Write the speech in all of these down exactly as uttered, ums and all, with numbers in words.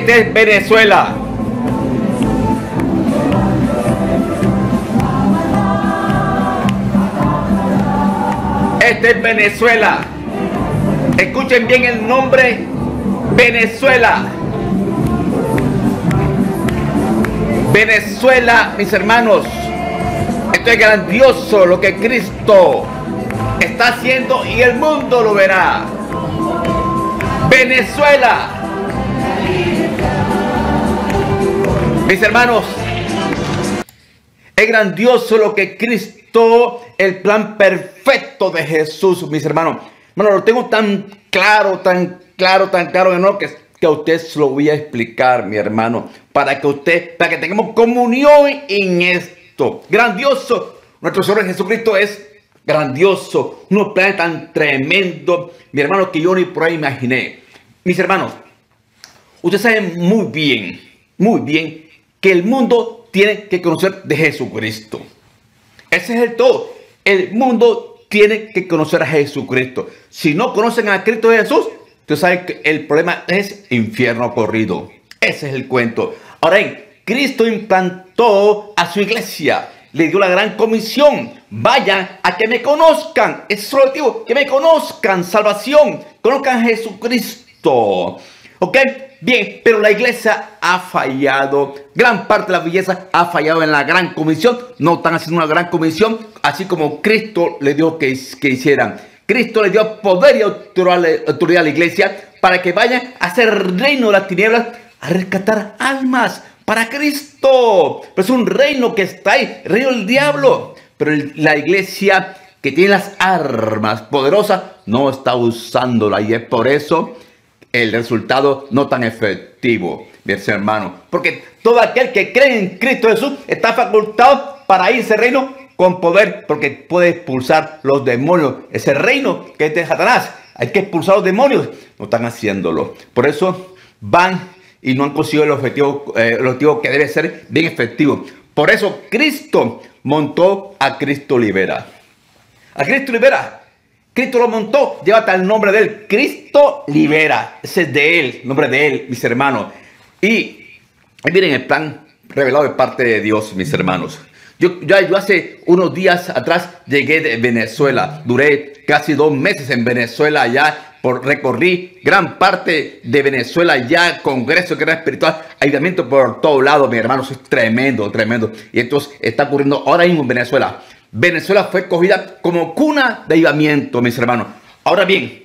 Este es Venezuela. Este es Venezuela. Escuchen bien el nombre, Venezuela. Venezuela, mis hermanos. Esto es grandioso lo que Cristo está haciendo y el mundo lo verá. Venezuela. Mis hermanos, es grandioso lo que Cristo, el plan perfecto de Jesús, mis hermanos. Bueno, lo tengo tan claro, tan claro, tan claro, hermano, que, que a usted se lo voy a explicar, mi hermano, para que usted, para que tengamos comunión en esto. Grandioso. Nuestro Señor Jesucristo es grandioso. Unos planes tan tremendos, mi hermano, que yo ni por ahí imaginé. Mis hermanos, ustedes saben muy bien, muy bien, que el mundo tiene que conocer de Jesucristo. Ese es el todo. El mundo tiene que conocer a Jesucristo. Si no conocen a Cristo Jesús, ustedes saben que el problema es infierno corrido. Ese es el cuento. Ahora bien, Cristo implantó a su iglesia. Le dio la gran comisión. Vayan a que me conozcan. Ese es el objetivo. Que me conozcan. Salvación. Conozcan a Jesucristo. ¿Ok? Bien, pero la iglesia ha fallado. Gran parte de la iglesia ha fallado en la gran comisión. No están haciendo una gran comisión, así como Cristo le dio que, que hicieran. Cristo le dio poder y autoridad a la iglesia para que vayan a hacer reino de las tinieblas, a rescatar almas para Cristo. Pero es un reino que está ahí, el reino del diablo. Pero la iglesia que tiene las armas poderosas no está usándola, y es por eso el resultado no tan efectivo, mis hermanos. Porque todo aquel que cree en Cristo Jesús está facultado para irse al reino con poder, porque puede expulsar los demonios. Ese reino que es de Satanás, hay que expulsar los demonios. No están haciéndolo. Por eso van y no han conseguido el objetivo, eh, el objetivo que debe ser bien efectivo. Por eso Cristo montó a Cristo Libera. A Cristo Libera. Cristo lo montó, lleva hasta el nombre de él. Cristo Libera. Ese es de él, nombre de él, mis hermanos. Y, y miren el plan revelado de parte de Dios, mis hermanos. Yo, yo, yo hace unos días atrás llegué de Venezuela. Duré casi dos meses en Venezuela allá. Por, recorrí gran parte de Venezuela ya, congreso, guerra espiritual, aislamiento por todos lados, mis hermanos. Es tremendo, tremendo. Y entonces está ocurriendo ahora mismo en Venezuela. Venezuela fue cogida como cuna de avivamiento, mis hermanos. Ahora bien,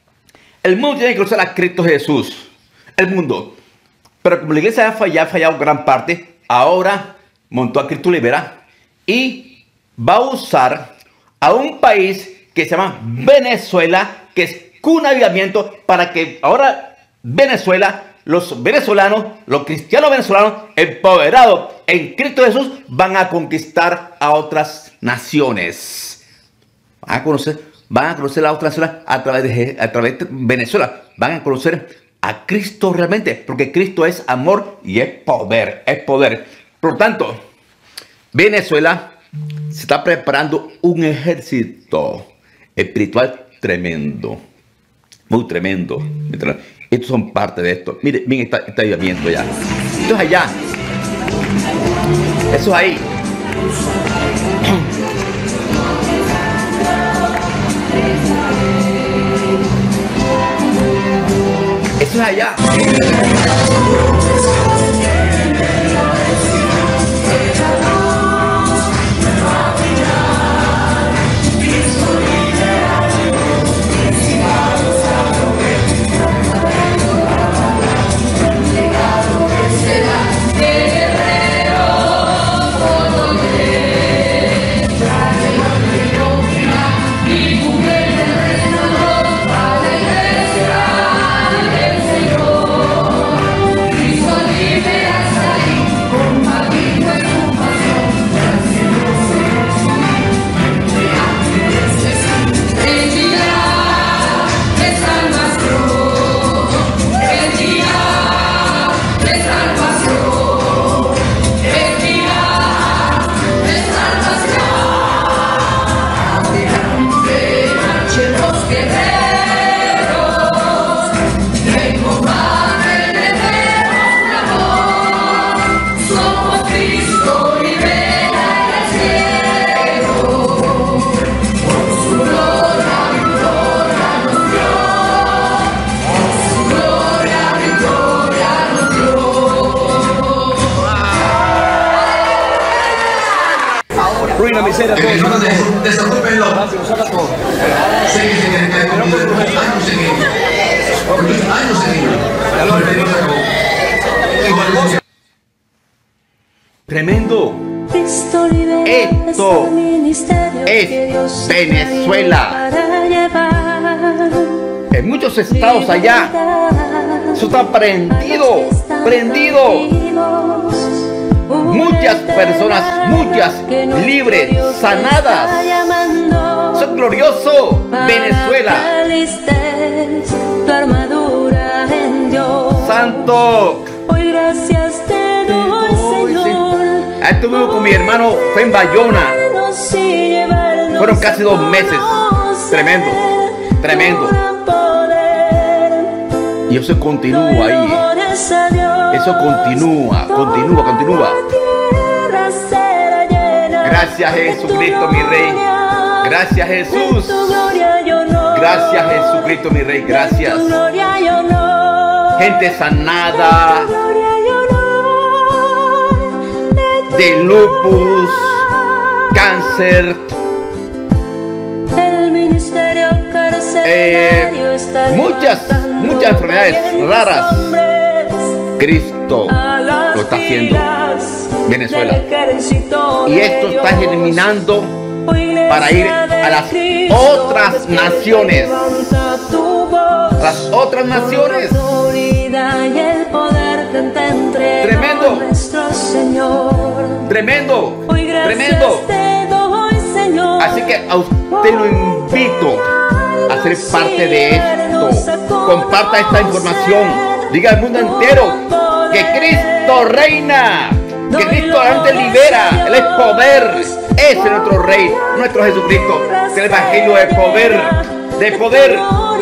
el mundo tiene que conocer a Cristo Jesús. El mundo. Pero como la iglesia ha fallado, ha fallado gran parte, ahora montó a Cristo Libera y va a usar a un país que se llama Venezuela, que es cuna de avivamiento, para que ahora Venezuela, los venezolanos, los cristianos venezolanos, empoderados en Cristo Jesús, van a conquistar a otras naciones. Van a conocer, van a conocer a otras naciones a través de, a través de Venezuela. Van a conocer a Cristo realmente, porque Cristo es amor y es poder, es poder. Por lo tanto, Venezuela se está preparando un ejército espiritual tremendo, muy tremendo. Estos son parte de esto. Miren, miren, está, está viendo ya. Esto es allá. Eso es ahí. Eso es allá. la miseria. El hermano de Jesús, desocúpenlo. Saca todo. Sé que se quieren caer conmigo de muchos años en ello. Muchos años en ello. Pero no se acabó. Igual. Tremendo. Esto es Venezuela. En muchos estados allá, eso está prendido, prendido. Muchas personas, muchas libres, sanadas. Eso es glorioso, Venezuela. Santo. Hoy gracias te doy, Señor. Ahí estuve con mi hermano, fue en Bayona. Fueron casi dos meses. Tremendo, tremendo. Y eso continúa ahí. Eso continúa, continúa, continúa. Gracias Jesucristo, mi Rey. Gracias Jesús. Gracias Jesucristo, mi Rey. Gracias. Gente sanada de lupus, cáncer, eh, muchas, muchas enfermedades raras. Cristo lo está haciendo Venezuela. Y esto está eliminando para ir a las otras naciones. Las otras naciones. Tremendo. Tremendo. Tremendo. Así que a usted lo invito a ser parte de esto. Comparta esta información. Diga al mundo entero que Cristo reina. Que Cristo antes libera. Él es poder. Ese es nuestro Rey, nuestro Jesucristo. El Evangelio de poder. De poder.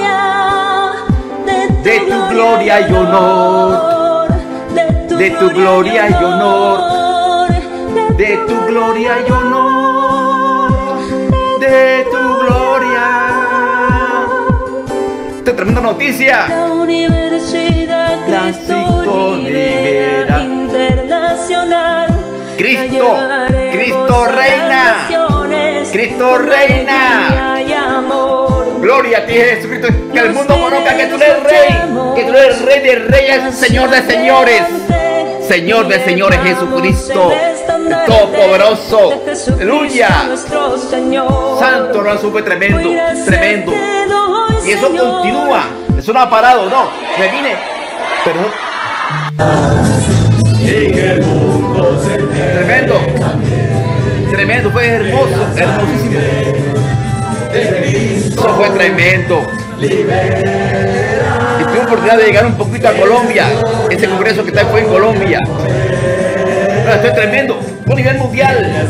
De tu gloria y honor. De tu gloria y honor. De tu gloria y honor. De tu gloria. Esta es tremenda noticia. Cristo libera. Cristo, Cristo reina. Cristo reina. Gloria a ti, Jesucristo. Que el mundo conozca que tú eres Rey. Que tú eres Rey de Reyes, Señor de Señores. Señor de Señores, Jesucristo. El Todopoderoso. Aleluya. Santo, no fue tremendo. Tremendo. Y eso continúa. Eso no ha parado, no. Me vine. Pero. Tremendo. Tremendo. Fue hermoso. Hermosísimo. Eso fue tremendo. Y tuve oportunidad de llegar un poquito a Colombia. Ese congreso que está fue en Colombia. Pero esto es tremendo. A nivel mundial.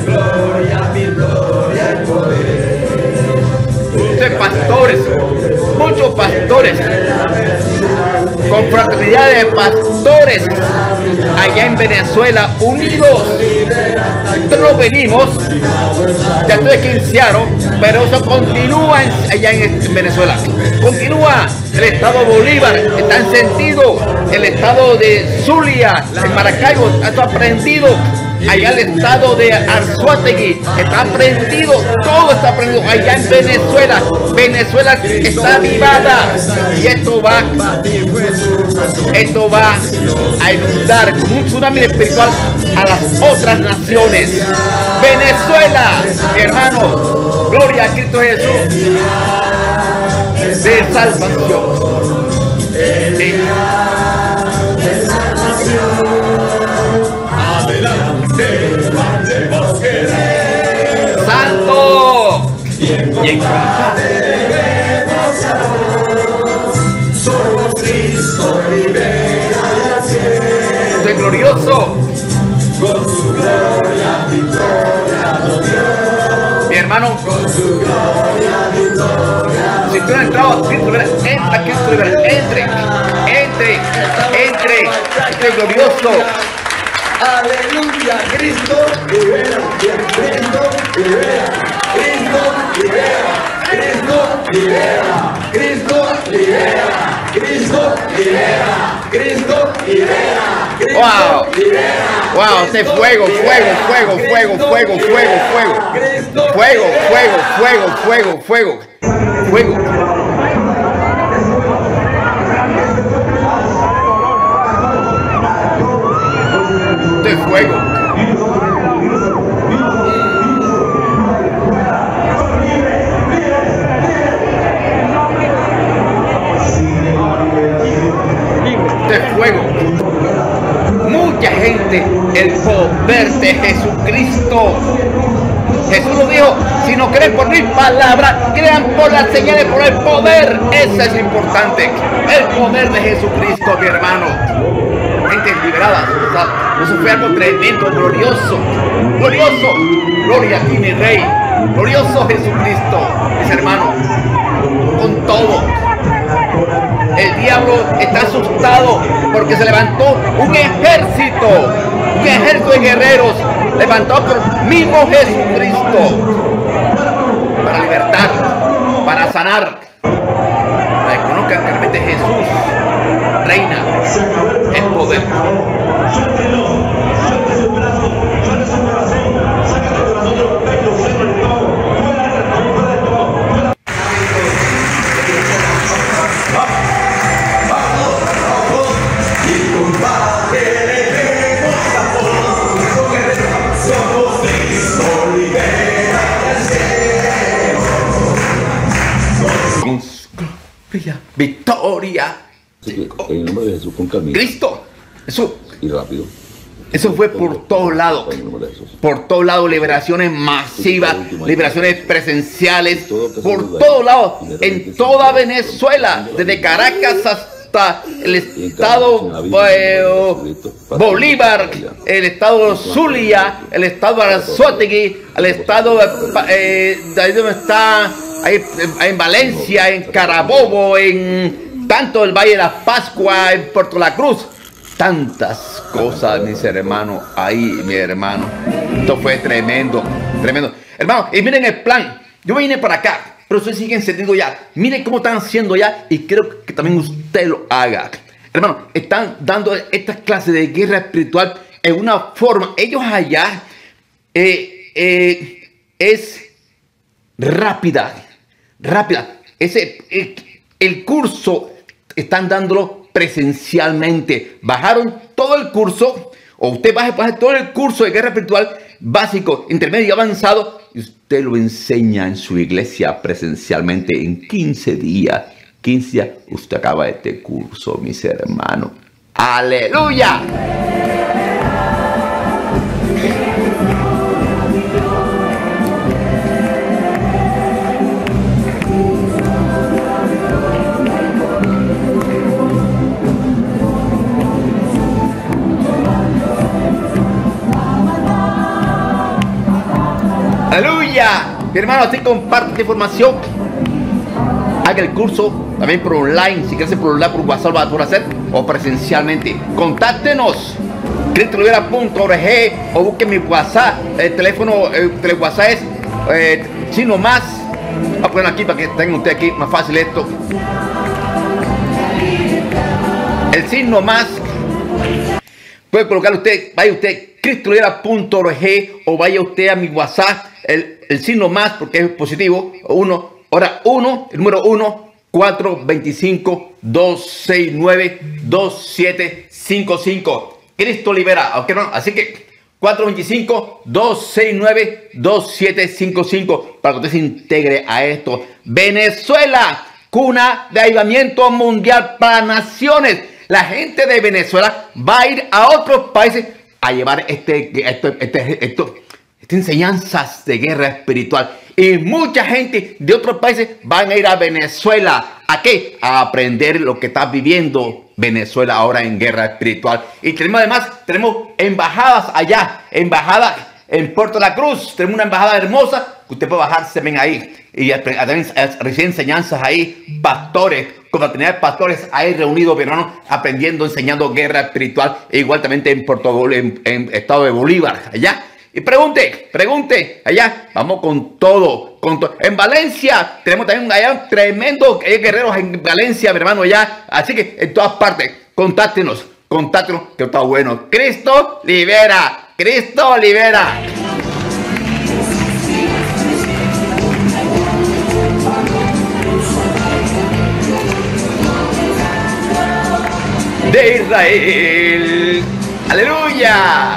Ustedes pastores. Muchos pastores. Con fraternidad de pastores allá en Venezuela unidos. Nosotros venimos, ya estoy aquí en Seattle, pero eso continúa allá en Venezuela. Continúa. El estado Bolívar está encendido. El estado de Zulia, en Maracaibo, está prendido. Allá el estado de Arzuategui está prendido. Todo está prendido allá en Venezuela. Venezuela está avivada. Y esto va, esto va a inundar como un tsunami espiritual a las otras naciones. Venezuela, hermanos, gloria a Cristo Jesús. De salvación. De Santo y en contra. Somos Cristo soy glorioso. Con su gloria, victoria, Dios. Mi hermano, con su gloria, victoria. Si tú no has entrado a Cristo, entra a Cristo, entre, entre, entre, entre glorioso. Aleluya, Cristo libera, Cristo libera, Cristo libera, Cristo libera, Cristo libera, Cristo libera, Cristo libera. Wow. Wow, este fuego, fuego, fuego, fuego, fuego, fuego, fuego. Fuego, fuego, fuego, fuego, fuego. Fuego. Este fuego. Este fuego. Mucha gente, el poder de Jesucristo. Jesús lo dijo, si no creen por mi palabra, crean por las señales, por el poder. Eso es importante. El poder de Jesucristo, mi hermano. Gente liberada. Eso fue algo tremendo, glorioso. Glorioso. Gloria a ti, mi Rey. Glorioso Jesucristo, mis hermanos. Con todo. El diablo está asustado porque se levantó un ejército, un ejército de guerreros levantado por mismo Jesucristo para libertar, para sanar, para que conozcan que realmente Jesús reina en poder. Victoria. Así que en el nombre de Jesús con camino. Cristo. Eso. Y rápido. Eso fue por todos lados. Por todos lados, liberaciones masivas, liberaciones presenciales, por todos lados, en toda Venezuela, desde Caracas hasta el estado eh, Bolívar, el estado Zulia, el estado Arzótegui, el estado eh, de ahí donde está, ahí, en Valencia, en Carabobo, en tanto el Valle de la Pascua, en Puerto La Cruz. Tantas cosas, mis hermanos, ahí, mi hermano. Esto fue tremendo, tremendo. Hermano, y miren el plan. Yo vine para acá, pero ustedes siguen encendiendo ya. Miren cómo están haciendo ya y creo que también usted lo haga. Hermano, están dando esta clase de guerra espiritual en una forma. Ellos allá eh, eh, es rápida, rápida. Ese, el, el curso están dándolo presencialmente. Bajaron todo el curso, o usted baja, baja todo el curso de guerra espiritual básico, intermedio y avanzado, y usted lo enseña en su iglesia presencialmente en quince días. quince días, usted acaba este curso, mis hermanos. ¡Aleluya! ¡Aleluya! Mi hermano, así comparte esta información. Haga el curso también por online. Si quieres por online, por WhatsApp lo vas a poder hacer, o presencialmente. Contáctenos. cristo libera punto org o busque mi WhatsApp. El teléfono, el, el WhatsApp es eh, signo más. Voy a poner aquí para que tengan ustedes aquí más fácil esto. El signo más. Puede colocar usted, vaya usted, cristo libera punto org o vaya usted a mi WhatsApp, el, el signo más porque es positivo, uno, ahora uno, el número uno, cuatro dos cinco, dos seis nueve, dos siete cinco cinco. Cristo libera, ¿ok? No? Así que cuatro dos cinco, dos seis nueve, dos siete cinco cinco para que usted se integre a esto. Venezuela, cuna de avivamiento mundial para naciones. La gente de Venezuela va a ir a otros países a llevar este, esto, este, esto, estas enseñanzas de guerra espiritual. Y mucha gente de otros países van a ir a Venezuela. ¿A qué? A aprender lo que está viviendo Venezuela ahora en guerra espiritual. Y tenemos además, tenemos embajadas allá, embajadas en Puerto La Cruz. Tenemos una embajada hermosa que usted puede bajarse ven ahí. Y recibir enseñanzas ahí, pastores, confraternidad de pastores ahí reunidos, hermanos, aprendiendo, enseñando guerra espiritual, e igual también en Puerto en, en estado de Bolívar, allá. Y pregunte, pregunte, allá, vamos con todo, con todo. En Valencia, tenemos también allá tremendos guerreros en Valencia, mi hermano, allá. Así que en todas partes, contáctenos, contáctenos, que está bueno. Cristo libera, Cristo libera. De Israel. Aleluya.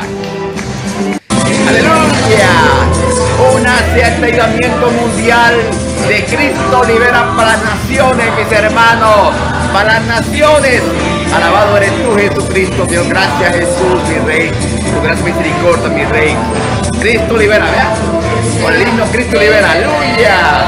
Aleluya. Una cierta avivamiento mundial de Cristo libera para las naciones, mis hermanos. Para las naciones. Alabado eres tú, Jesucristo. Dios, gracias, Jesús, mi Rey. Tu gracia y misericordia, mi Rey. Cristo libera, vea. Con el himno Cristo libera. Aleluya.